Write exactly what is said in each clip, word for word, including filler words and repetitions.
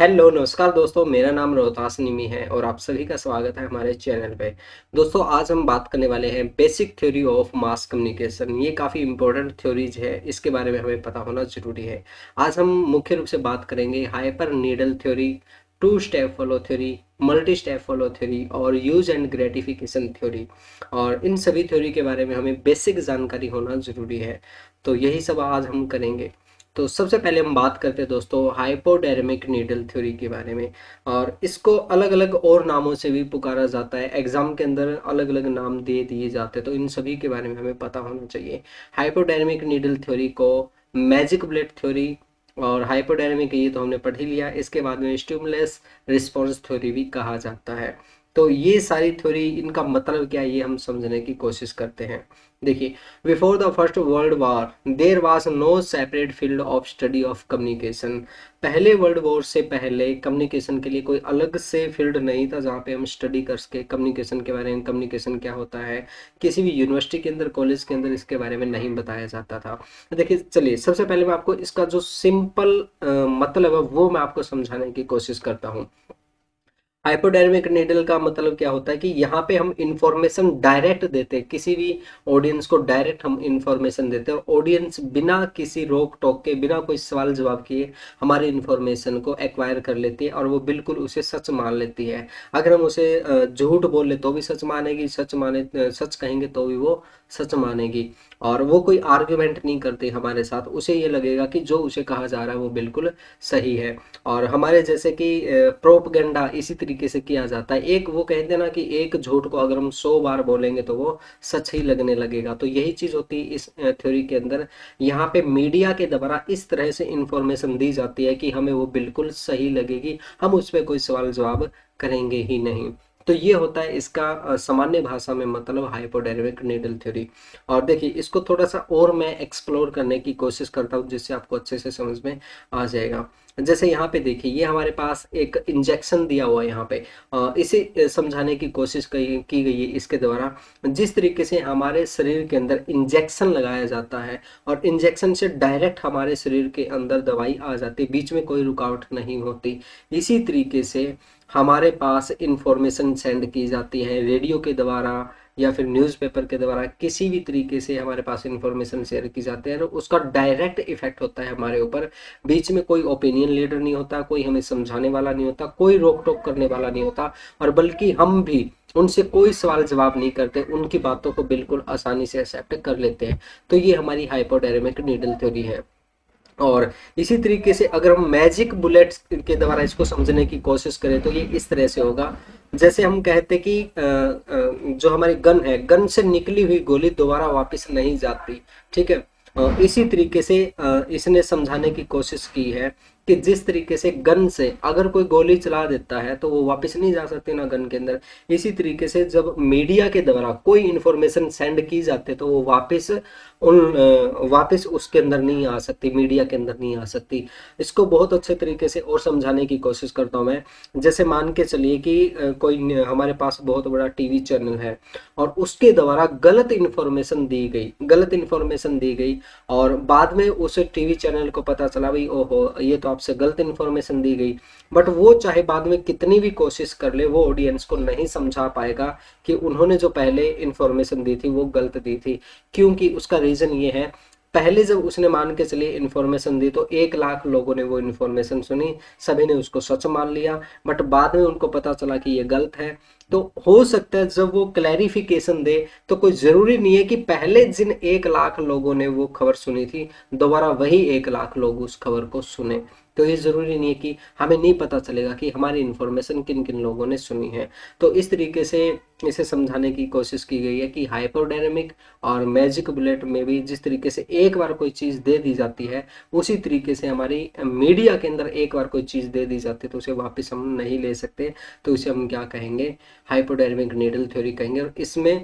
Hello नमस्कार दोस्तों, मेरा नाम रोहतास निमी है और आप सभी का स्वागत है हमारे चैनल पे। दोस्तों, आज हम बात करने वाले हैं basic theory of mass communication. ये काफ़ी इंपॉर्टेंट थ्योरीज है, इसके बारे में हमें पता होना जरूरी है। आज हम मुख्य रूप से बात करेंगे hyper needle theory, two step flow theory, multi step flow theory और यूज एंड ग्रेटिफिकेशन थ्योरी। और इन सभी थ्योरी के बारे में हमें बेसिक जानकारी होना जरूरी है, तो यही सब आज हम करेंगे। तो सबसे पहले हम बात करते हैं दोस्तों हाइपोडेर्मिक नीडल थ्योरी के बारे में। और इसको अलग अलग और नामों से भी पुकारा जाता है, एग्जाम के अंदर अलग अलग नाम दे दिए जाते हैं, तो इन सभी के बारे में हमें पता होना चाहिए। हाइपोडेर्मिक नीडल थ्योरी को मैजिक बुलेट थ्योरी और हाइपोडेर्मिक, ये तो हमने पढ़ ही लिया। इसके बाद में स्टिमुलस रिस्पॉन्स थ्योरी भी कहा जाता है। तो ये सारी थ्योरी, इनका मतलब क्या है, ये हम समझने की कोशिश करते हैं। देखिए, before the first world war there was no separate field of study of communication. पहले वर्ल्ड वॉर से पहले कम्युनिकेशन के लिए कोई अलग से फील्ड नहीं था जहाँ पे हम स्टडी कर सके कम्युनिकेशन के बारे में। कम्युनिकेशन क्या होता है, किसी भी यूनिवर्सिटी के अंदर, कॉलेज के अंदर इसके बारे में नहीं बताया जाता था। देखिए, चलिए सबसे पहले मैं आपको इसका जो सिंपल मतलब है वो मैं आपको समझाने की कोशिश करता हूँ। हाइपोडर्मिक नीडल का मतलब क्या होता है कि यहाँ पे हम इंफॉर्मेशन डायरेक्ट देते हैं, किसी भी ऑडियंस को डायरेक्ट हम इंफॉर्मेशन देते हैं और ऑडियंस बिना किसी रोक टोक के, बिना कोई सवाल जवाब किए हमारी इंफॉर्मेशन को एक्वायर कर लेती है और वो बिल्कुल उसे सच मान लेती है। अगर हम उसे अ, झूठ बोले तो भी सच मानेगी, सच माने अ, सच कहेंगे तो भी वो सच मानेगी। और वो कोई आर्ग्यूमेंट नहीं करती हमारे साथ, उसे ये लगेगा कि जो उसे कहा जा रहा है वो बिल्कुल सही है। और हमारे जैसे कि प्रोपगेंडा इसी तरीके से किया जाता है। एक वो कहते हैं ना कि एक झूठ को अगर हम सौ बार बोलेंगे तो वो सच ही लगने लगेगा, तो यही चीज होती है इस थ्योरी के अंदर। यहाँ पे मीडिया के द्वारा इस तरह से इंफॉर्मेशन दी जाती है कि हमें वो बिल्कुल सही लगेगी, हम उस पर कोई सवाल जवाब करेंगे ही नहीं। तो ये होता है इसका अ, सामान्य भाषा में मतलब हाइपोडेरिमिक नीडल थ्योरी। और देखिए, इसको थोड़ा सा और मैं एक्सप्लोर करने की कोशिश करता हूँ जिससे आपको अच्छे से समझ में आ जाएगा। जैसे यहाँ पे देखिए, ये हमारे पास एक इंजेक्शन दिया हुआ है यहाँ पे। अ, इसे अ, समझाने की कोशिश की की गई है इसके द्वारा। जिस तरीके से हमारे शरीर के अंदर इंजेक्शन लगाया जाता है और इंजेक्शन से डायरेक्ट हमारे शरीर के अंदर दवाई आ जाती है, बीच में कोई रुकावट नहीं होती। इसी तरीके से हमारे पास इंफॉर्मेशन सेंड की जाती है रेडियो के द्वारा या फिर न्यूज़पेपर के द्वारा, किसी भी तरीके से हमारे पास इंफॉर्मेशन शेयर की जाती है और उसका डायरेक्ट इफेक्ट होता है हमारे ऊपर। बीच में कोई ओपिनियन लीडर नहीं होता, कोई हमें समझाने वाला नहीं होता, कोई रोक टोक करने वाला नहीं होता, और बल्कि हम भी उनसे कोई सवाल जवाब नहीं करते, उनकी बातों को बिल्कुल आसानी से एक्सेप्ट कर लेते हैं। तो ये हमारी हाइपोडेरिमिक नीडल थ्योरी है। और इसी तरीके से अगर हम मैजिक बुलेट्स के द्वारा इसको समझने की कोशिश करें तो ये इस तरह से होगा। जैसे हम कहते कि अ, अ, जो हमारी गन है, गन से निकली हुई गोली दोबारा वापस नहीं जाती, ठीक है। अ, इसी तरीके से अ, इसने समझाने की कोशिश की है कि जिस तरीके से गन से अगर कोई गोली चला देता है तो वो वापस नहीं जा सकती ना गन के अंदर। इसी तरीके से जब मीडिया के द्वारा कोई इंफॉर्मेशन सेंड की जाती है तो वो वापस उन अ, वापस उसके अंदर नहीं आ सकती, मीडिया के अंदर नहीं आ सकती। इसको बहुत अच्छे तरीके से और समझाने की कोशिश करता हूँ मैं। जैसे मान के चलिए कि अ, कोई न- हमारे पास बहुत बड़ा टीवी चैनल है और उसके द्वारा गलत इन्फॉर्मेशन दी गई, गलत इन्फॉर्मेशन दी गई और बाद में उस टीवी चैनल को पता चला भाई ओहो ये तो आपसे गलत इन्फॉर्मेशन दी गई। बट वो चाहे बाद में कितनी भी कोशिश कर ले, वो ऑडियंस को नहीं समझा पाएगा कि उन्होंने जो पहले इन्फॉर्मेशन दी थी वो गलत दी थी। क्योंकि उसका रीजन ये है, पहले जब उसने मान के चलिए इन्फॉर्मेशन दी तो एक लाख लोगों ने वो इन्फॉर्मेशन सुनी, सभी ने उसको सच मान लिया। बट बाद में उनको पता चला कि ये गलत है। तो हो सकता है जब वो क्लैरिफिकेशन दे तो कोई जरूरी नहीं है कि पहले जिन एक लाख लोगों ने वो खबर सुनी थी दोबारा वही एक लाख लोग उस खबर को सुने। तो ये जरूरी नहीं है कि हमें नहीं पता चलेगा कि हमारी इन्फॉर्मेशन किन किन लोगों ने सुनी है। तो इस तरीके से इसे समझाने की कोशिश की गई है कि हाइपोडायनेमिक और मैजिक बुलेट में भी जिस तरीके से एक बार कोई चीज़ दे दी जाती है, उसी तरीके से हमारी मीडिया के अंदर एक बार कोई चीज़ दे दी जाती है तो उसे वापस हम नहीं ले सकते। तो इसे हम क्या कहेंगे, हाइपोडायनेमिक नीडल थ्योरी कहेंगे। और इसमें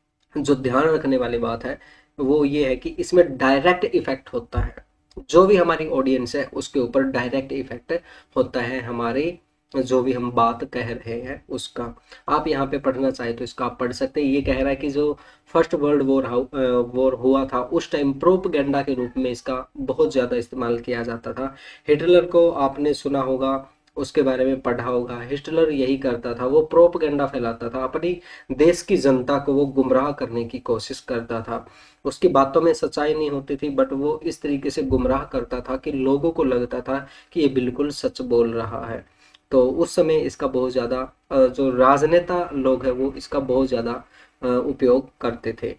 जो ध्यान रखने वाली बात है वो ये है कि इसमें डायरेक्ट इफेक्ट होता है, जो भी हमारी ऑडियंस है उसके ऊपर डायरेक्ट इफेक्ट होता है हमारी, जो भी हम बात कह रहे हैं उसका। आप यहाँ पे पढ़ना चाहे तो इसका आप पढ़ सकते हैं। ये कह रहा है कि जो फर्स्ट वर्ल्ड वॉर वॉर हुआ था उस टाइम प्रोपगेंडा के रूप में इसका बहुत ज़्यादा इस्तेमाल किया जाता था। हिटलर को आपने सुना होगा, उसके बारे में पढ़ा होगा। हिटलर यही करता था, वो प्रोपगेंडा फैलाता था, अपनी देश की जनता को वो गुमराह करने की कोशिश करता था। उसकी बातों में सच्चाई नहीं होती थी, बट वो इस तरीके से गुमराह करता था कि लोगों को लगता था कि ये बिल्कुल सच बोल रहा है। तो उस समय इसका बहुत ज़्यादा अ, जो राजनेता लोग हैं वो इसका बहुत ज़्यादा अ, उपयोग करते थे।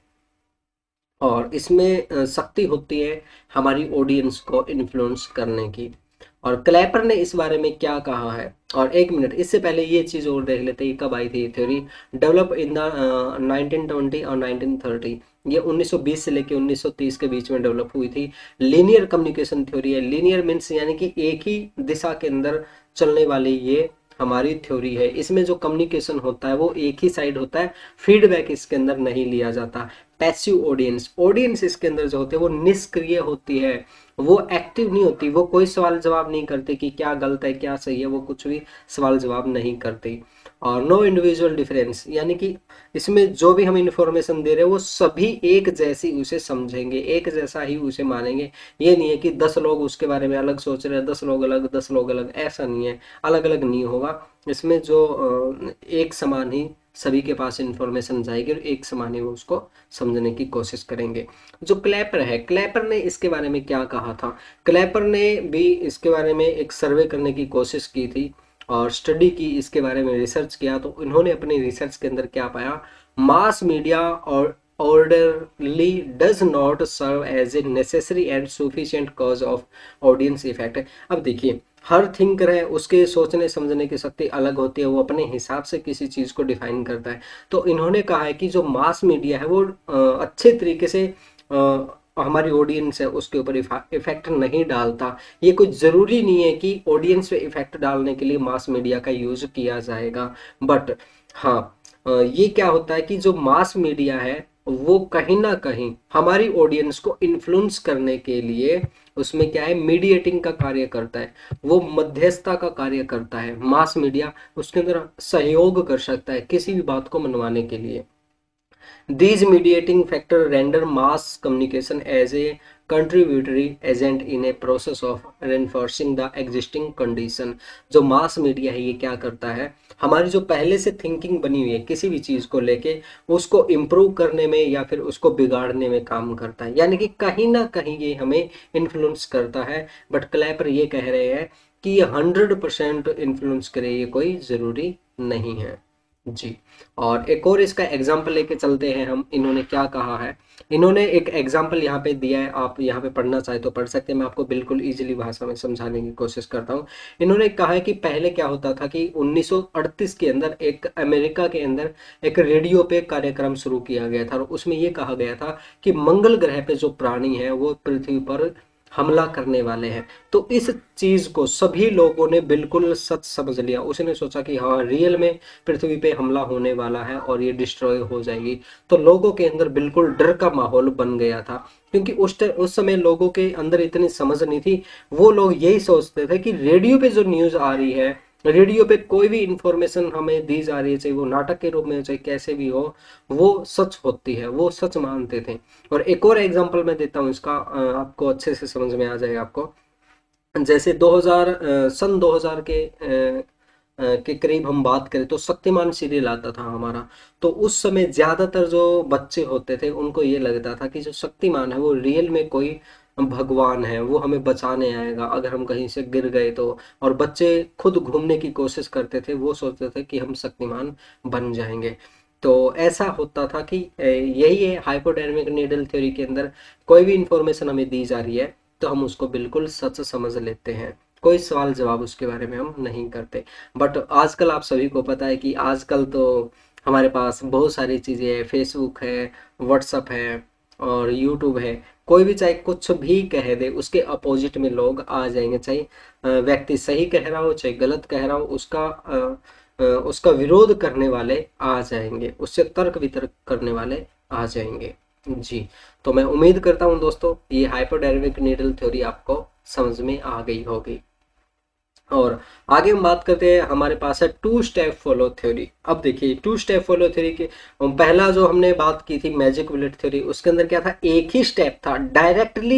और इसमें अ, शक्ति होती है हमारी ऑडियंस को इन्फ्लुएंस करने की। और क्लैपर ने इस बारे में क्या कहा है, और एक मिनट इससे पहले ये चीज़ और देख लेते हैं, ये कब आई थी ये थ्योरी। Develop in the nineteen twenty और नाइनटीन थर्टी, ये उन्नीस सौ बीस से लेके उन्नीस सौ तीस के बीच में डेवलप हुई थी। लीनियर कम्युनिकेशन थ्योरी है। लीनियर मीन्स यानी कि एक ही दिशा के अंदर चलने वाली ये हमारी थ्योरी है। इसमें जो कम्युनिकेशन होता है वो एक ही साइड होता है, फीडबैक इसके अंदर नहीं लिया जाता। पैसिव ऑडियंस, ऑडियंस इसके अंदर जो होती है वो निष्क्रिय होती है, वो एक्टिव नहीं होती, वो कोई सवाल जवाब नहीं करती कि क्या गलत है क्या सही है, वो कुछ भी सवाल जवाब नहीं करती। और नो इंडिविजुअल डिफरेंस, यानी कि इसमें जो भी हम इंफॉर्मेशन दे रहे हैं वो सभी एक जैसी उसे समझेंगे, एक जैसा ही उसे मानेंगे। ये नहीं है कि दस लोग उसके बारे में अलग सोच रहे हैं, दस लोग अलग, दस लोग अलग, ऐसा नहीं है, अलग अलग नहीं होगा। इसमें जो अ, एक समान ही सभी के पास इंफॉर्मेशन जाएगी और एक समान ही वो उसको समझने की कोशिश करेंगे। जो क्लैपर है, क्लैपर ने इसके बारे में क्या कहा था। क्लैपर ने भी इसके बारे में एक सर्वे करने की कोशिश की थी और स्टडी की, इसके बारे में रिसर्च किया। तो इन्होंने अपनी रिसर्च के अंदर क्या पाया, मास मीडिया और orderly does not serve as a necessary and sufficient cause of audience effect। अब देखिए, हर थिंकर है उसके सोचने समझने की शक्ति अलग होती है, वो अपने हिसाब से किसी चीज को डिफाइन करता है। तो इन्होंने कहा है कि जो मास मीडिया है वो अ, अच्छे तरीके से अ, हमारी ऑडियंस है उसके ऊपर इफेक्ट नहीं डालता। ये कोई जरूरी नहीं है कि ऑडियंस पे इफेक्ट डालने के लिए मास मीडिया का यूज किया जाएगा। बट हाँ, अ, ये क्या होता है कि जो मास मीडिया है वो कहीं ना कहीं हमारी ऑडियंस को इन्फ्लुएंस करने के लिए उसमें क्या है, मीडिएटिंग का कार्य करता है, वो मध्यस्थता का कार्य करता है। मास मीडिया उसके अंदर सहयोग कर सकता है किसी भी बात को मनवाने के लिए। These mediating factor render mass communication as a contributory agent in a process of reinforcing the existing condition। जो मास मीडिया है ये क्या करता है, हमारी जो पहले से थिंकिंग बनी हुई है किसी भी चीज को लेके उसको इम्प्रूव करने में या फिर उसको बिगाड़ने में काम करता है, यानी कि कहीं ना कहीं ये हमें इन्फ्लुएंस करता है। बट क्लैपर ये कह रहे हैं कि ये हंड्रेड परसेंट इन्फ्लुएंस करे ये कोई जरूरी नहीं है जी। और एक और इसका एग्जाम्पल लेके चलते हैं हम, इन्होंने क्या कहा है। इन्होंने एक एग्जाम्पल यहाँ पे दिया है, आप यहाँ पे पढ़ना चाहे तो पढ़ सकते हैं, मैं आपको बिल्कुल इजीली भाषा में समझाने की कोशिश करता हूँ। इन्होंने कहा है कि पहले क्या होता था कि उन्नीस सौ अड़तीस के अंदर एक अमेरिका के अंदर एक रेडियो पे कार्यक्रम शुरू किया गया था और उसमें ये कहा गया था कि मंगल ग्रह पे जो प्राणी है वो पृथ्वी पर हमला करने वाले हैं। तो इस चीज को सभी लोगों ने बिल्कुल सच समझ लिया, उसने सोचा कि हाँ रियल में पृथ्वी पे हमला होने वाला है और ये डिस्ट्रॉय हो जाएगी। तो लोगों के अंदर बिल्कुल डर का माहौल बन गया था, क्योंकि उस उस समय लोगों के अंदर इतनी समझ नहीं थी। वो लोग यही सोचते थे कि रेडियो पे जो न्यूज आ रही है, रेडियो पे कोई भी इंफॉर्मेशन हमें दी जा रही है, चाहे वो नाटक के रूप में चाहे कैसे भी हो, वो सच होती है, वो सच मानते थे। और एक और एग्जांपल मैं देता हूँ इसका, अ, आपको अच्छे से समझ में आ जाएगा आपको। जैसे दो हज़ार अ, सन दो हज़ार के अ, अ, के करीब हम बात करें तो शक्तिमान सीरियल आता था हमारा। तो उस समय ज्यादातर जो बच्चे होते थे उनको ये लगता था कि जो शक्तिमान है वो रियल में कोई भगवान है, वो हमें बचाने आएगा अगर हम कहीं से गिर गए तो। और बच्चे खुद घूमने की कोशिश करते थे, वो सोचते थे कि हम शक्तिमान बन जाएंगे। तो ऐसा होता था कि अ, यही है हाइपोडर्मिक नीडल थ्योरी के अंदर, कोई भी इंफॉर्मेशन हमें दी जा रही है तो हम उसको बिल्कुल सच समझ लेते हैं, कोई सवाल जवाब उसके बारे में हम नहीं करते। बट आजकल आप सभी को पता है कि आजकल तो हमारे पास बहुत सारी चीज़ें हैं, फेसबुक है, व्हाट्सअप है और यूट्यूब है। कोई भी चाहे कुछ भी कह दे उसके अपोजिट में लोग आ जाएंगे, चाहे अ, व्यक्ति सही कह रहा हो चाहे गलत कह रहा हो, उसका अ, अ, उसका विरोध करने वाले आ जाएंगे, उससे तर्क वितर्क करने वाले आ जाएंगे जी। तो मैं उम्मीद करता हूँ दोस्तों ये हाइपोडर्मिक नीडल थ्योरी आपको समझ में आ गई होगी। और आगे हम बात करते हैं, हमारे पास है टू स्टेप फॉलो थ्योरी। अब देखिए टू स्टेप फॉलो थ्योरी के पहला जो हमने बात की थी मैजिक बुलेट थ्योरी, उसके अंदर क्या था, एक ही स्टेप था, डायरेक्टली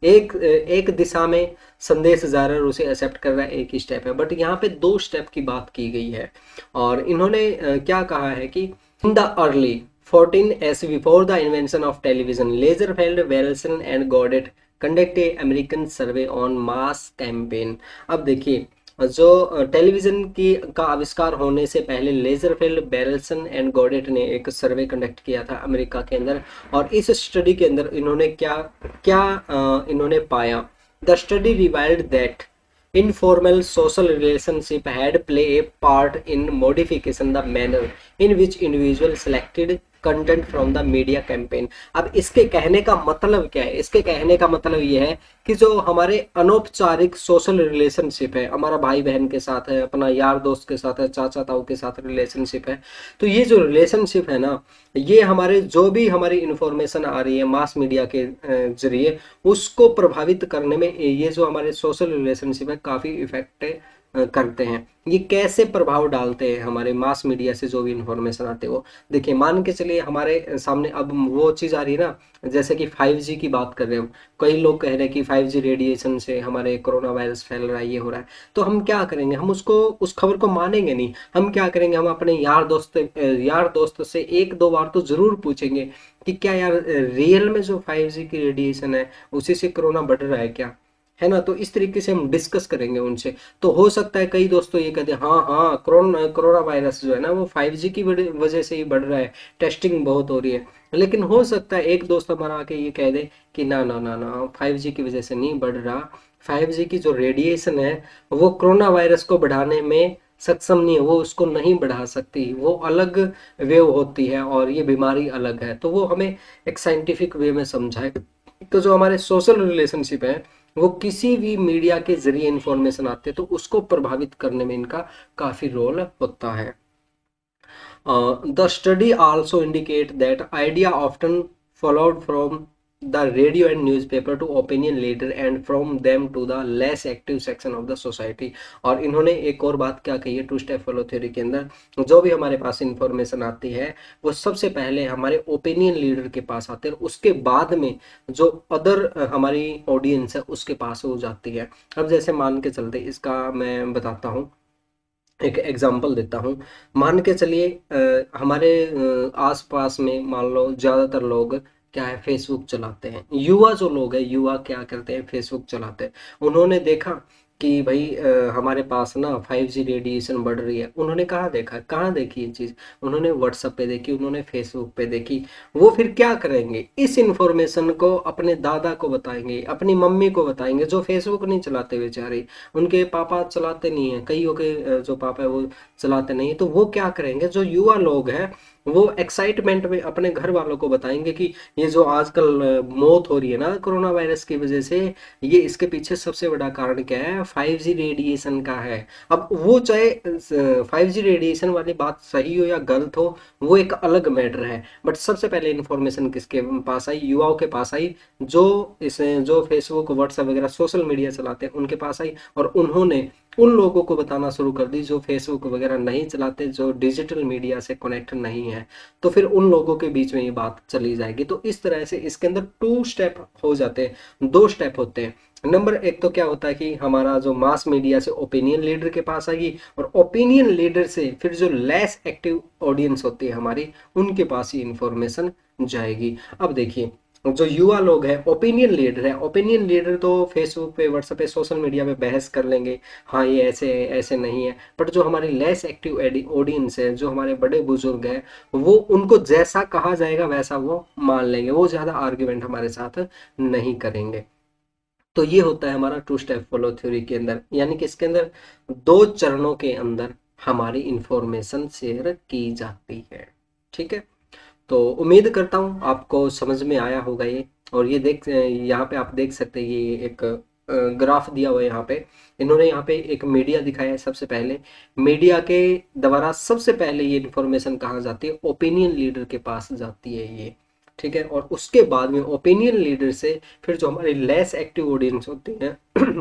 एक एक दिशा में संदेश जा रहा है और उसे एक्सेप्ट कर रहा है, एक ही स्टेप है। बट यहाँ पे दो स्टेप की बात की गई है। और इन्होंने अ, क्या कहा है कि in the early fourteen as before the invention of television, Lagerfeld, Wilson and Goddard conduct a American survey on mass campaign। अब देखिए, जो टेलीविजन की का आविष्कार होने से पहले लेजरफेल्ड, बेरल्सन एंड गॉडेट ने एक सर्वे कंडक्ट किया था अमेरिका के अंदर। और इस स्टडी के अंदर इन्होंने क्या क्या अ, इन्होंने पाया। The study revealed that informal social relationship had play a part in modification the manner in which individual selected content from the media campaign. अब इसके कहने का मतलब क्या है? इसके कहने का मतलब ये है कि जो हमारे अनौपचारिक सोशल रिलेशनशिप है, हमारा भाई बहन के साथ है, अपना यार दोस्त के साथ है, चाचा ताऊ के साथ रिलेशनशिप है, तो ये जो रिलेशनशिप है ना, ये हमारे जो भी हमारी इंफॉर्मेशन आ रही है मास मीडिया के जरिए, उसको प्रभावित करने में ये जो हमारे सोशल रिलेशनशिप है काफ़ी इफेक्ट करते हैं। ये कैसे प्रभाव डालते हैं हमारे मास मीडिया से जो भी इंफॉर्मेशन आते हो? देखिए, मान के चलिए हमारे सामने अब वो चीज़ आ रही है ना, जैसे कि फाइव जी की बात कर रहे हैं हम। कई लोग कह रहे हैं कि फाइव जी रेडिएशन से हमारे कोरोना वायरस फैल रहा है, ये हो रहा है। तो हम क्या करेंगे? हम उसको उस खबर को मानेंगे नहीं। हम क्या करेंगे? हम अपने यार दोस्त यार दोस्त से एक दो बार तो ज़रूर पूछेंगे कि क्या यार रियल में जो फाइव जी की रेडिएशन है उसी से कोरोना बढ़ रहा है क्या, है ना? तो इस तरीके से हम डिस्कस करेंगे उनसे। तो हो सकता है कई दोस्तों ये कहते हैं हाँ हाँ कोरोना कोरोना वायरस जो है ना वो फाइव जी की वजह से ही बढ़ रहा है, टेस्टिंग बहुत हो रही है। लेकिन हो सकता है एक दोस्त हमारा आके ये कह दे कि ना ना ना ना फाइव जी की वजह से नहीं बढ़ रहा, फाइव जी की जो रेडिएशन है वो कोरोना वायरस को बढ़ाने में सक्षम नहीं है, वो उसको नहीं बढ़ा सकती, वो अलग वेव होती है और ये बीमारी अलग है। तो वो हमें एक साइंटिफिक वे में समझाए। तो जो हमारे सोशल रिलेशनशिप है वो किसी भी मीडिया के जरिए इंफॉर्मेशन आते हैं तो उसको प्रभावित करने में इनका काफी रोल होता है। The study also indicate that idea often followed from the radio and newspaper to opinion leader and from them to the less active section of the society। और इन्होंने एक और बात क्या कही है टू स्टेप फॉलो थ्योरी के अंदर, जो भी हमारे पास इंफॉर्मेशन आती है वो सबसे पहले हमारे ओपिनियन लीडर के पास आते हैं, उसके बाद में जो अदर हमारी ऑडियंस है उसके पास हो जाती है। अब जैसे मान के चलते, इसका मैं बताता हूँ, एक एग्जांपल देता हूँ। मान के चलिए अ, हमारे अ, आसपास में मान लो ज़्यादातर लोग क्या है फेसबुक चलाते हैं। युवा जो लोग हैं, युवा क्या करते हैं फेसबुक चलाते हैं। उन्होंने देखा कि भाई अ, हमारे पास ना फाइव जी रेडिएशन बढ़ रही है। उन्होंने कहाँ देखा, कहाँ देखी ये चीज़? उन्होंने व्हाट्सएप पे देखी, उन्होंने फेसबुक पे देखी। वो फिर क्या करेंगे? इस इंफॉर्मेशन को अपने दादा को बताएंगे, अपनी मम्मी को बताएंगे जो फेसबुक नहीं चलाते बेचारे, उनके पापा चलाते नहीं है, कईयों के अ, जो पापा है वो चलाते नहीं है। तो वो क्या करेंगे? जो युवा लोग हैं वो एक्साइटमेंट में अपने घर वालों को बताएंगे कि ये जो आजकल अ, मौत हो रही है ना कोरोना वायरस की वजह से, ये इसके पीछे सबसे बड़ा कारण क्या है? फाइव जी रेडिएशन का है। अब वो चाहे फाइव जी रेडिएशन वाली बात सही हो या गलत हो, वो एक अलग मैटर है। बट सबसे पहले इन्फॉर्मेशन किसके पास आई? युवाओं के पास आई, जो इसे जो फेसबुक व्हाट्सएप वगैरह सोशल मीडिया चलाते हैं उनके पास आई। और उन्होंने उन लोगों को बताना शुरू कर दी जो फेसबुक वगैरह नहीं चलाते, जो डिजिटल मीडिया से कनेक्ट नहीं है। तो फिर उन लोगों के बीच में ये बात चली जाएगी। तो इस तरह से इसके अंदर टू स्टेप हो जाते हैं, दो स्टेप होते हैं। नंबर एक तो क्या होता है कि हमारा जो मास मीडिया से ओपिनियन लीडर के पास आएगी, और ओपिनियन लीडर से फिर जो लेस एक्टिव ऑडियंस होती है हमारी, उनके पास ही इंफॉर्मेशन जाएगी। अब देखिए, जो युवा लोग हैं ओपिनियन लीडर है, ओपिनियन लीडर तो फेसबुक पे व्हाट्सएप पे सोशल मीडिया पे बहस कर लेंगे, हाँ ये ऐसे है ऐसे नहीं है। बट जो हमारी लेस एक्टिव ऑडियंस है, जो हमारे बड़े बुजुर्ग हैं, वो उनको जैसा कहा जाएगा वैसा वो मान लेंगे, वो ज़्यादा आर्ग्यूमेंट हमारे साथ नहीं करेंगे। तो ये होता है हमारा टू स्टेप फॉलो थ्योरी के अंदर, यानी कि इसके अंदर दो चरणों के अंदर हमारी इंफॉर्मेशन शेयर की जाती है। ठीक है, तो उम्मीद करता हूँ आपको समझ में आया होगा ये। और ये देख यहाँ पे आप देख सकते हैं, ये एक ग्राफ दिया हुआ है यहाँ पे। इन्होंने यहाँ पे एक मीडिया दिखाया है। सबसे पहले मीडिया के द्वारा सबसे पहले ये इन्फॉर्मेशन कहाँ जाती है? ओपिनियन लीडर के पास जाती है ये। ठीक है, और उसके बाद में ओपिनियन लीडर से फिर जो हमारी लेस एक्टिव ऑडियंस होती है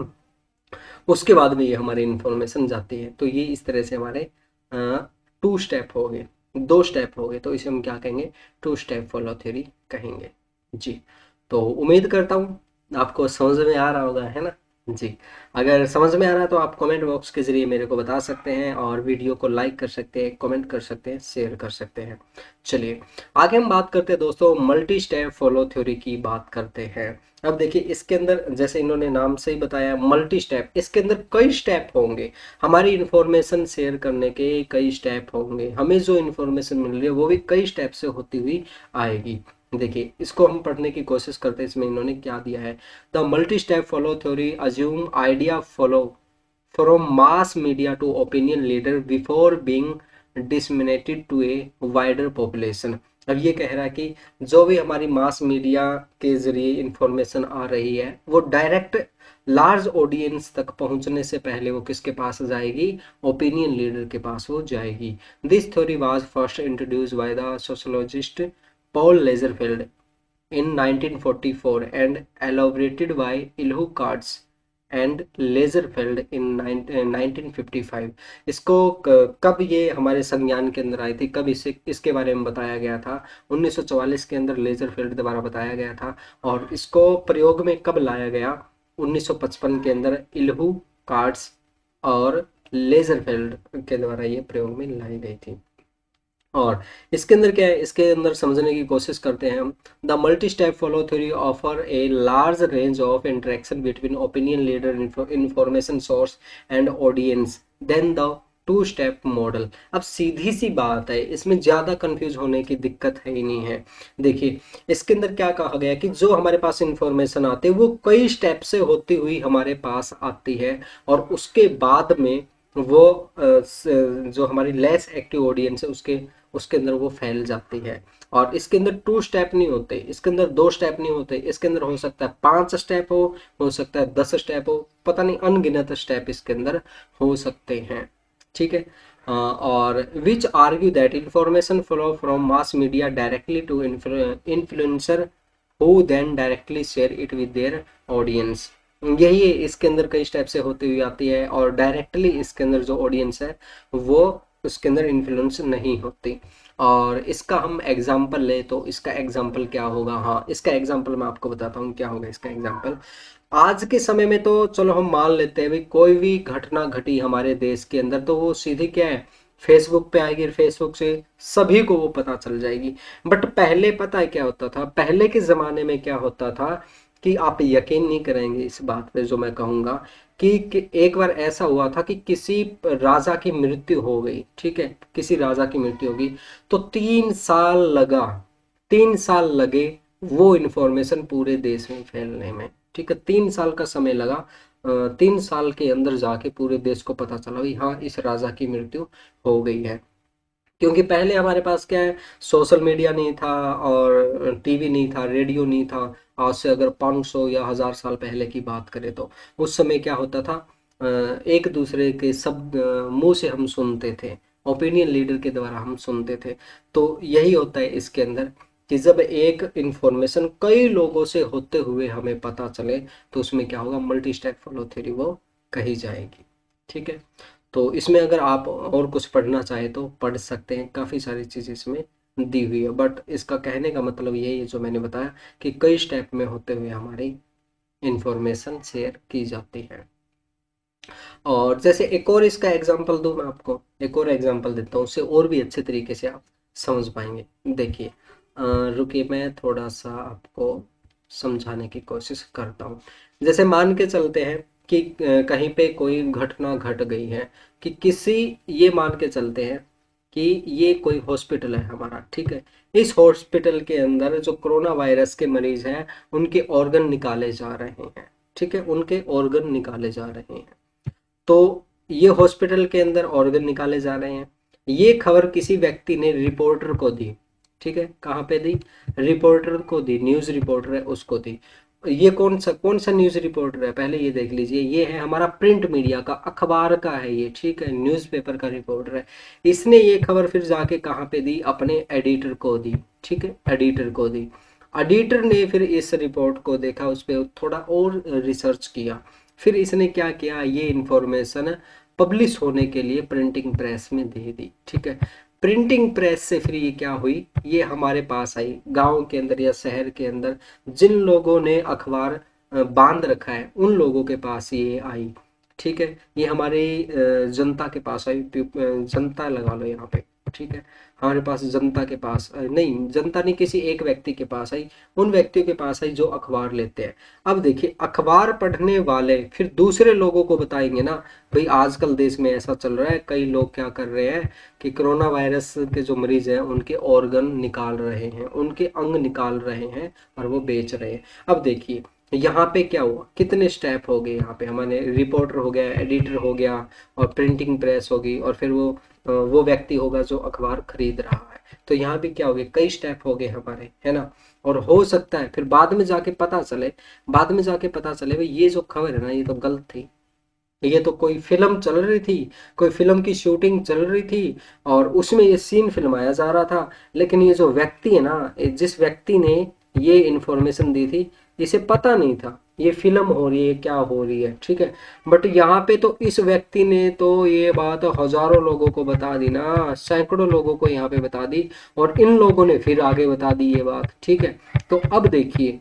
उसके बाद में ये हमारी इंफॉर्मेशन जाती है। तो ये इस तरह से हमारे टू स्टेप हो गए, दो स्टेप हो गए, तो इसे हम क्या कहेंगे? टू स्टेप फॉलो थ्योरी कहेंगे जी। तो उम्मीद करता हूँ आपको समझ में आ रहा होगा, है ना? जी। अगर समझ में आ रहा है तो आप कमेंट बॉक्स के ज़रिए मेरे को बता सकते हैं, और वीडियो को लाइक कर सकते हैं, कमेंट कर सकते हैं, शेयर कर सकते हैं। चलिए, आगे हम बात करते हैं दोस्तों, मल्टी स्टेप फॉलो थ्योरी की बात करते हैं। अब देखिए, इसके अंदर जैसे इन्होंने नाम से ही बताया मल्टी स्टेप, इसके अंदर कई स्टेप होंगे। हमारी इन्फॉर्मेशन शेयर करने के कई स्टेप होंगे, हमें जो इन्फॉर्मेशन मिल रही है वो भी कई स्टेप से होती हुई आएगी। देखिए, इसको हम पढ़ने की कोशिश करते हैं, इसमें इन्होंने क्या दिया है। The multi step flow theory assume idea flow from mass media to opinion leader before being disseminated to a wider population. अब ये कह रहा है कि जो भी हमारी मास मीडिया के जरिए इंफॉर्मेशन आ रही है वो डायरेक्ट लार्ज ऑडियंस तक पहुंचने से पहले वो किसके पास जाएगी, ओपिनियन लीडर के पास वो जाएगी। This theory was first introduced by the sociologist Paul Lazarsfeld in nineteen forty-four and elaborated by Ilhu Katz and Laserfeld in nineteen fifty-five। इसको क- कब ये हमारे संज्ञान के अंदर आई थी, कब इसे इसके बारे में बताया गया था? उन्नीस सौ चौवालीस के अंदर लेजरफील्ड द्वारा बताया गया था। और इसको प्रयोग में कब लाया गया? उन्नीस सौ पचपन के अंदर इल्हू कार्ड्स और लेजरफील्ड के द्वारा ये प्रयोग में लाई गई थी। और इसके अंदर क्या है, इसके अंदर समझने की कोशिश करते हैं हम। The multi step flow theory offer a large range of interaction between opinion leader, information source and audience then the two step model. अब सीधी सी बात है, इसमें ज़्यादा कंफ्यूज होने की दिक्कत है ही नहीं है। देखिए, इसके अंदर क्या कहा गया कि जो हमारे पास इंफॉर्मेशन आती है वो कई स्टेप से होती हुई हमारे पास आती है, और उसके बाद में वो अ, स- जो हमारी लेस एक्टिव ऑडियंस है उसके उसके अंदर वो फैल जाती है। और इसके अंदर टू स्टेप नहीं होते, इसके अंदर दो स्टेप नहीं होते, इसके अंदर हो सकता है पांच स्टेप हो हो सकता है दस स्टेप हो, पता नहीं अनगिनत स्टेप इसके अंदर हो सकते हैं। ठीक है। अ, और which argue that information flow from mass media directly to influencer who then directly share it with their audience. यही है, इसके अंदर कई स्टेप से होती हुई आती है, और डायरेक्टली इसके अंदर जो ऑडियंस है वो उसके अंदर इन्फ्लुएंस नहीं होती। और इसका हम एग्जाम्पल ले तो इसका एग्जाम्पल क्या होगा? हाँ, इसका एग्जाम्पल मैं आपको बताता हूँ क्या होगा इसका एग्जाम्पल। आज के समय में तो चलो हम मान लेते हैं भाई, कोई भी घटना घटी हमारे देश के अंदर तो वो सीधी क्या है, फेसबुक पे आएगी, फेसबुक से सभी को वो पता चल जाएगी। बट पहले पता है क्या होता था? पहले के ज़माने में क्या होता था कि आप यकीन नहीं करेंगे इस बात पे जो मैं कहूँगा, कि, कि एक बार ऐसा हुआ था कि किसी राजा की मृत्यु हो गई। ठीक है, किसी राजा की मृत्यु होगी तो तीन साल लगा, तीन साल लगे वो इन्फॉर्मेशन पूरे देश में फैलने में। ठीक है, तीन साल का समय लगा। अ, तीन साल के अंदर जाके पूरे देश को पता चला भाई हाँ, इस राजा की मृत्यु हो गई है। क्योंकि पहले हमारे पास क्या है, सोशल मीडिया नहीं था, और टीवी नहीं था, रेडियो नहीं था। आज से अगर पाँच सौ या हजार साल पहले की बात करें तो उस समय क्या होता था, अ, एक दूसरे के शब्द अ, मुंह से हम सुनते थे, ओपिनियन लीडर के द्वारा हम सुनते थे। तो यही होता है इसके अंदर, कि जब एक इंफॉर्मेशन कई लोगों से होते हुए हमें पता चले तो उसमें क्या होगा, मल्टी स्टेप फॉलो थ्योरी वो कही जाएगी। ठीक है। तो इसमें अगर आप और कुछ पढ़ना चाहें तो पढ़ सकते हैं, काफ़ी सारी चीज़ इसमें दी हुई है। बट इसका कहने का मतलब यही है जो मैंने बताया, कि कई स्टेप में होते हुए हमारी इंफॉर्मेशन शेयर की जाती है। और जैसे एक और इसका एग्जांपल दूं मैं आपको, एक और एग्जांपल देता हूँ, उससे और भी अच्छे तरीके से आप समझ पाएंगे। देखिए, अ, रुकिए, मैं थोड़ा सा आपको समझाने की कोशिश करता हूँ। जैसे मान के चलते हैं कि अ, कहीं पे कोई घटना घट गई है, कि किसी, ये मान के चलते हैं कि ये कोई हॉस्पिटल है हमारा। ठीक है, इस हॉस्पिटल के अंदर जो कोरोना वायरस के मरीज हैं उनके ऑर्गन निकाले जा रहे हैं। ठीक है, उनके ऑर्गन निकाले जा रहे हैं। तो ये हॉस्पिटल के अंदर ऑर्गन निकाले जा रहे हैं, ये खबर किसी व्यक्ति ने रिपोर्टर को दी। ठीक है, कहाँ पे दी? रिपोर्टर को दी, न्यूज़ रिपोर्टर है उसको दी। ये कौन सा कौन सा न्यूज़ रिपोर्टर है, पहले ये देख लीजिए। ये है हमारा प्रिंट मीडिया का, अखबार का है ये। ठीक है, न्यूज़पेपर का रिपोर्टर है। इसने ये खबर फिर जाके कहाँ पे दी? अपने एडिटर को दी। ठीक है, एडिटर को दी। एडिटर ने फिर इस रिपोर्ट को देखा, उस पर थोड़ा और रिसर्च किया। फिर इसने क्या किया, ये इंफॉर्मेशन पब्लिश होने के लिए प्रिंटिंग प्रेस में दे दी। ठीक है, प्रिंटिंग प्रेस से फिर ये क्या हुई, ये हमारे पास आई गांव के अंदर या शहर के अंदर। जिन लोगों ने अखबार अ, बांध रखा है उन लोगों के पास ये आई। ठीक है, ये हमारे अ, जनता के पास आई, प्यू- अ, जनता लगा लो यहाँ पे। ठीक है, हमारे पास जनता के पास अ, नहीं, जनता नहीं, किसी एक व्यक्ति के पास आई, उन व्यक्तियों के पास आई जो अखबार लेते हैं। अब देखिए, अखबार पढ़ने वाले फिर दूसरे लोगों को बताएंगे ना, भाई आजकल देश में ऐसा चल रहा है, कई लोग क्या कर रहे हैं कि कोरोना वायरस के जो मरीज हैं उनके ऑर्गन निकाल रहे हैं, उनके अंग निकाल रहे हैं और वो बेच रहे हैं। अब देखिए यहाँ पे क्या हुआ, कितने स्टेप हो गए यहाँ पे, हमारे रिपोर्टर हो गया, एडिटर हो गया, और प्रिंटिंग प्रेस होगी, और फिर वो अ, वो व्यक्ति होगा जो अखबार खरीद रहा है। तो यहाँ भी क्या हो गया, कई स्टेप हो गए हमारे, है ना। और हो सकता है फिर बाद में जाके पता चले, बाद में जाके पता चले भाई ये जो खबर है ना ये तो गलत थी, ये तो कोई फिल्म चल रही थी, कोई फिल्म की शूटिंग चल रही थी और उसमें ये सीन फिल्माया जा रहा था, लेकिन ये जो व्यक्ति है ना, ये जिस व्यक्ति ने ये इंफॉर्मेशन दी थी, इसे पता नहीं था ये फिल्म हो रही है, क्या हो रही है। ठीक है, बट यहाँ पे तो इस व्यक्ति ने तो ये बात हजारों लोगों को बता दी ना, सैकड़ों लोगों को यहाँ पे बता दी, और इन लोगों ने फिर आगे बता दी ये बात। ठीक है, तो अब देखिए,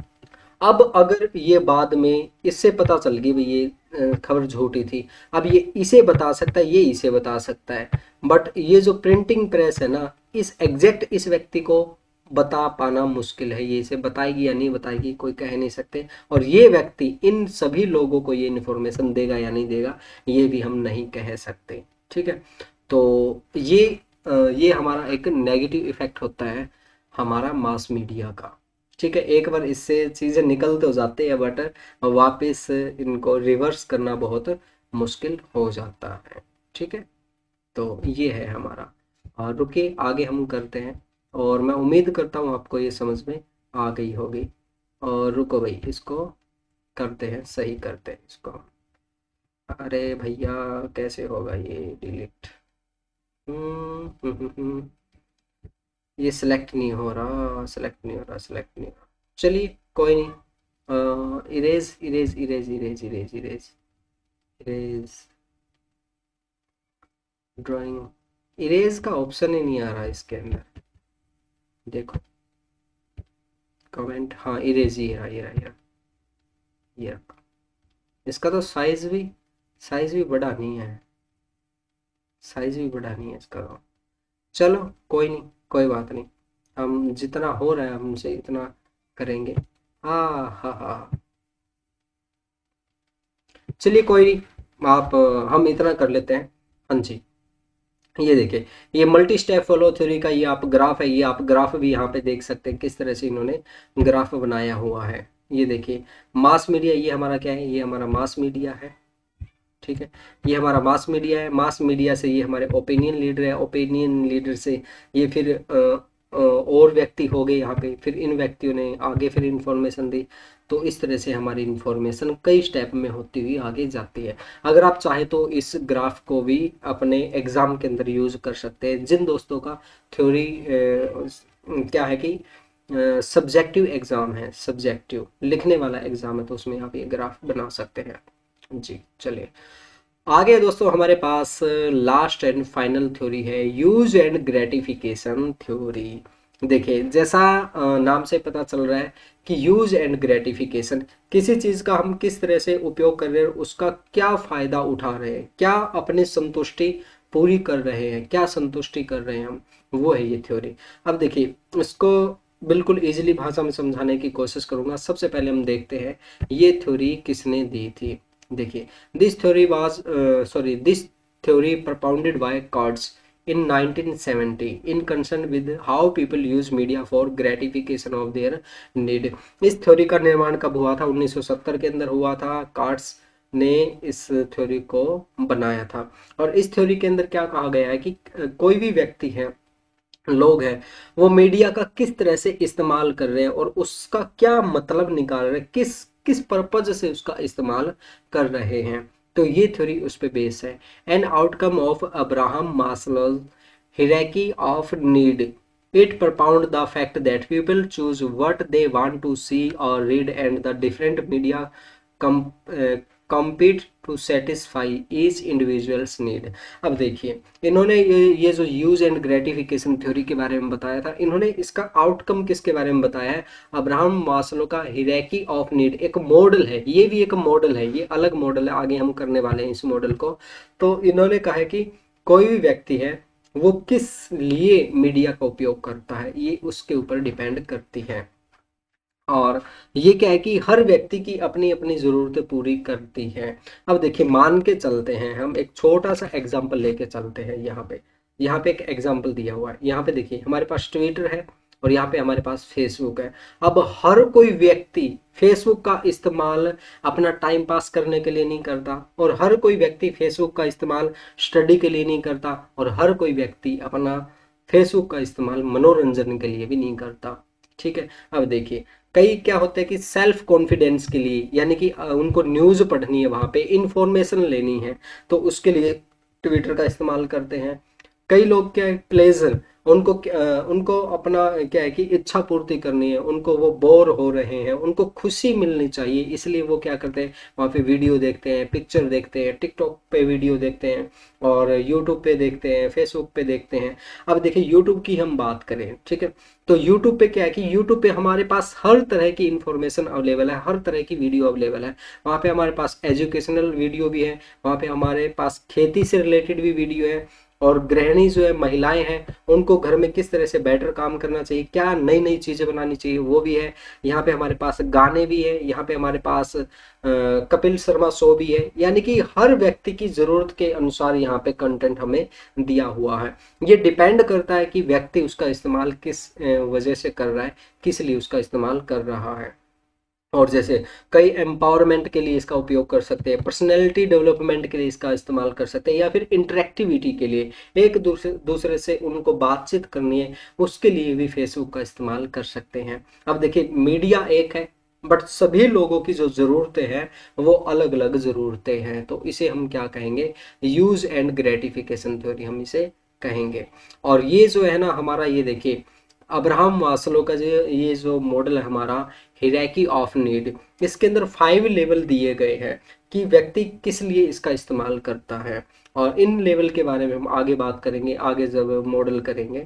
अब अगर ये बाद में इससे पता चल गई भाई ये अ, खबर झूठी थी, अब ये इसे बता सकता है, ये इसे बता सकता है, बट ये जो प्रिंटिंग प्रेस है ना, इस एग्जैक्ट इस व्यक्ति को बता पाना मुश्किल है, ये इसे बताएगी या नहीं बताएगी कोई कह नहीं सकते, और ये व्यक्ति इन सभी लोगों को ये इन्फॉर्मेशन देगा या नहीं देगा ये भी हम नहीं कह सकते। ठीक है, तो ये अ, ये हमारा एक नेगेटिव इफेक्ट होता है हमारा मास मीडिया का। ठीक है, एक बार इससे चीज़ें निकल तो जाते हैं, बट वापस इनको रिवर्स करना बहुत मुश्किल हो जाता है। ठीक है, तो ये है हमारा, और रुकिए आगे हम करते हैं, और मैं उम्मीद करता हूँ आपको ये समझ में आ गई होगी। और रुको भाई, इसको करते हैं, सही करते हैं इसको। अरे भैया, कैसे होगा ये डिलीट? हम्म हम्म, हम्म, हम्म। ये सिलेक्ट नहीं हो रहा, सिलेक्ट नहीं हो रहा, सिलेक्ट नहीं हो रहा। चलिए कोई नहीं, erase erase erase erase erase erase erase drawing, erase का ऑप्शन ही नहीं आ रहा इसके अंदर। देखो कमेंट, हाँ इरेज, ये रहा ये रहा ये रहा ये रहा। इसका तो साइज भी साइज भी बड़ा नहीं है, साइज भी बड़ा नहीं है इसका तो। चलो कोई नहीं, कोई बात नहीं, हम जितना हो रहा है हमसे इतना करेंगे। हाँ हाँ हाँ, चलिए कोई नहीं, आप अ, हम इतना कर लेते हैं। हाँ जी, ये देखिए, ये मल्टी स्टेप फॉलो थ्योरी का ये आप ग्राफ है, ये आप ग्राफ भी यहाँ पे देख सकते हैं किस तरह से इन्होंने ग्राफ बनाया हुआ है। ये देखिए, मास मीडिया, ये हमारा क्या है, ये हमारा मास मीडिया है। ठीक है, ये हमारा मास मीडिया है, मास मीडिया से ये हमारे ओपिनियन लीडर है, ओपिनियन लीडर से ये फिर अ, अ, और व्यक्ति हो गए यहाँ पे, फिर इन व्यक्तियों ने आगे फिर इंफॉर्मेशन दी। तो इस तरह से हमारी इंफॉर्मेशन कई स्टेप में होती हुई आगे जाती है। अगर आप चाहे तो इस ग्राफ को भी अपने एग्जाम के अंदर यूज कर सकते हैं, जिन दोस्तों का थ्योरी क्या है कि सब्जेक्टिव एग्जाम है, सब्जेक्टिव लिखने वाला एग्जाम है, तो उसमें आप ये ग्राफ बना सकते हैं। जी चलिए आगे दोस्तों, हमारे पास लास्ट एंड फाइनल थ्योरी है, यूज एंड ग्रेटिफिकेशन थ्योरी। देखिए, जैसा अ, नाम से पता चल रहा है कि यूज एंड ग्रेटिफिकेशन, किसी चीज़ का हम किस तरह से उपयोग कर रहे हैं, उसका क्या फ़ायदा उठा रहे हैं, क्या अपनी संतुष्टि पूरी कर रहे हैं, क्या संतुष्टि कर रहे हैं हम, वो है ये थ्योरी। अब देखिए, इसको बिल्कुल इजीली भाषा में समझाने की कोशिश करूंगा। सबसे पहले हम देखते हैं ये थ्योरी किसने दी थी। देखिए, this theory was uh, sorry this theory propounded by Coates in nineteen seventy in concern with how people use media for gratification of their need। इस थ्योरी का निर्माण कब हुआ था? उन्नीस सौ सत्तर के अंदर हुआ था। कार्ट्स ने इस थ्योरी को बनाया था, और इस थ्योरी के अंदर क्या कहा गया है कि अ, कोई भी व्यक्ति है, लोग हैं, वो मीडिया का किस तरह से इस्तेमाल कर रहे हैं और उसका क्या मतलब निकाल रहे हैं, किस किस पर्पज से उसका इस्तेमाल कर रहे हैं। तो ये थ्योरी उस पे बेस है। An outcome of Abraham Maslow's hierarchy of need, it propound the fact that people choose what they want to see or read, and the different media com- uh, compete to satisfy each individuals need. अब देखिए, इन्होंने ये ये जो use and gratification theory के बारे में बताया था, इन्होंने इसका आउटकम किसके बारे में बताया है? अब्राहम मास्लो का हिरार्की ऑफ नीड एक मॉडल है, ये भी एक मॉडल है, ये अलग मॉडल है, आगे हम करने वाले हैं इस मॉडल को। तो इन्होंने कहा है कि कोई भी व्यक्ति है वो किस लिए मीडिया का उपयोग करता है, ये उसके ऊपर डिपेंड करती है। और ये क्या है कि हर व्यक्ति की अपनी अपनी ज़रूरतें पूरी करती है। अब देखिए, मान के चलते हैं, हम एक छोटा सा एग्जांपल लेके चलते हैं। यहाँ पे यहाँ पे एक एग्जांपल दिया हुआ है। यहाँ पे देखिए, हमारे पास ट्विटर है और यहाँ पे हमारे पास फेसबुक है। अब हर कोई व्यक्ति फेसबुक का इस्तेमाल अपना टाइम पास करने के लिए नहीं करता, और हर कोई व्यक्ति फेसबुक का इस्तेमाल स्टडी के लिए नहीं करता, और हर कोई व्यक्ति अपना फेसबुक का इस्तेमाल मनोरंजन के लिए भी नहीं करता। ठीक है। अब देखिए, कई क्या होते हैं कि सेल्फ कॉन्फिडेंस के लिए, यानी कि अ, उनको न्यूज़ पढ़नी है, वहाँ पे इंफॉर्मेशन लेनी है, तो उसके लिए ट्विटर का इस्तेमाल करते हैं। कई लोग क्या है, प्लेजर, उनको क्या- उनको अपना क्या है कि इच्छा पूर्ति करनी है, उनको वो बोर हो रहे हैं, उनको खुशी मिलनी चाहिए, इसलिए वो क्या करते हैं, वहाँ पे वीडियो देखते हैं, पिक्चर देखते हैं, टिकटॉक पे वीडियो देखते हैं, और यूट्यूब पे देखते हैं, फेसबुक पे देखते हैं। अब देखिए, यूट्यूब की हम बात करें, ठीक है, तो यूट्यूब पे क्या है कि यूट्यूब पे हमारे पास हर तरह की इंफॉर्मेशन अवेलेबल है, हर तरह की वीडियो अवेलेबल है। वहाँ पे हमारे पास एजुकेशनल वीडियो भी है, वहाँ पे हमारे पास खेती से रिलेटेड भी वीडियो है, और गृहिणी जो है, महिलाएं हैं, उनको घर में किस तरह से बेटर काम करना चाहिए, क्या नई नई चीज़ें बनानी चाहिए, वो भी है। यहाँ पे हमारे पास गाने भी है, यहाँ पे हमारे पास अ, कपिल शर्मा शो भी है, यानी कि हर व्यक्ति की ज़रूरत के अनुसार यहाँ पे कंटेंट हमें दिया हुआ है। ये डिपेंड करता है कि व्यक्ति उसका इस्तेमाल किस अ, वजह से कर रहा है, किस लिए उसका इस्तेमाल कर रहा है। और जैसे कई एम्पावरमेंट के लिए इसका उपयोग कर सकते हैं, पर्सनैलिटी डेवलपमेंट के लिए इसका इस्तेमाल कर सकते हैं, या फिर इंटरेक्टिविटी के लिए, एक दूसरे दूसरे से उनको बातचीत करनी है, उसके लिए भी फेसबुक का इस्तेमाल कर सकते हैं। अब देखिए, मीडिया एक है, बट सभी लोगों की जो ज़रूरतें हैं वो अलग अलग ज़रूरतें हैं, तो इसे हम क्या कहेंगे, यूज़ एंड ग्रेटिफिकेशन थ्योरी हम इसे कहेंगे। और ये जो है ना हमारा, ये देखिए, अब्राहम मास्लो का जो ये जो मॉडल है हमारा, हिरार्की ऑफ नीड, इसके अंदर फाइव लेवल दिए गए हैं कि व्यक्ति किस लिए इसका इस्तेमाल करता है, और इन लेवल के बारे में हम आगे बात करेंगे, आगे जब मॉडल करेंगे।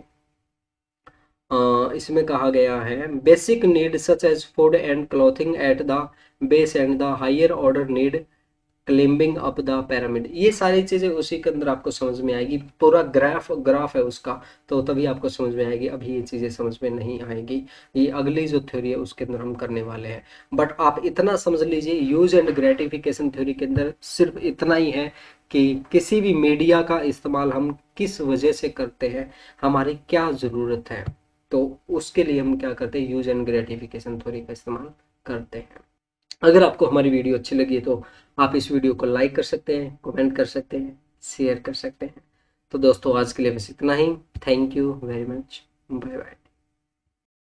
अ, इसमें कहा गया है, basic need such as food and clothing at the base and the higher order need climbing up the pyramid. ये सारी चीज़ें उसी के अंदर आपको समझ में आएगी, पूरा ग्राफ ग्राफ है उसका, तो तभी आपको समझ में आएगी, अभी ये चीज़ें समझ में नहीं आएगी। ये अगली जो थ्योरी है उसके अंदर हम करने वाले हैं। बट आप इतना समझ लीजिए, यूज एंड ग्रेटिफिकेशन थ्योरी के अंदर सिर्फ इतना ही है कि किसी भी मीडिया का इस्तेमाल हम किस वजह से करते हैं, हमारी क्या ज़रूरत है, तो उसके लिए हम क्या करते हैं, यूज एंड ग्रेटिफिकेशन थ्योरी का इस्तेमाल करते हैं। अगर आपको हमारी वीडियो अच्छी लगी है तो आप इस वीडियो को लाइक कर सकते हैं, कमेंट कर सकते हैं, शेयर कर सकते हैं। तो दोस्तों, आज के लिए बस इतना ही। Thank you very much. Bye bye.